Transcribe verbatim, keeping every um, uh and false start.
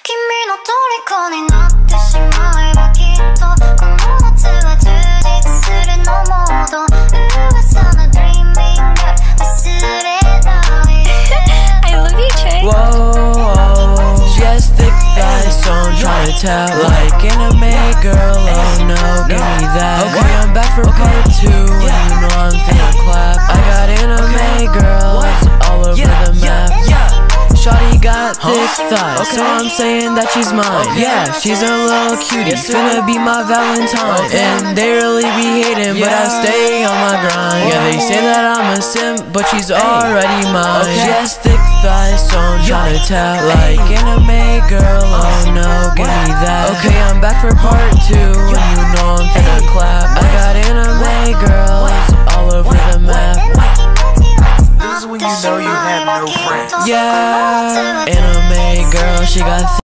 君の虜になってしまえばきっとこの夏は充実するのモード噂の dreaming girl 忘れない I love you, Trey. Whoa, she has thick thighs, so I'm trying to tell. Like anime girl, oh no, give me that. Okay, I'm back for part two, and you know I'm finna clap. I got anime girl, all over the map. Shawty got thick thighs, so I'm saying that she's mine. Yeah, she's a little cutie, finna be my Valentine. And they really be hating, but I stay on my grind. Yeah, they say that I'm a simp, but she's already mine. She has thick thighs, so I'm tryna tell. Like anime girl, oh no, give me that. Okay, I'm back for part two, and you know I'm finna clap. I got anime girls all over the map. This is when you know you have no friends. Yeah, anime girl, she got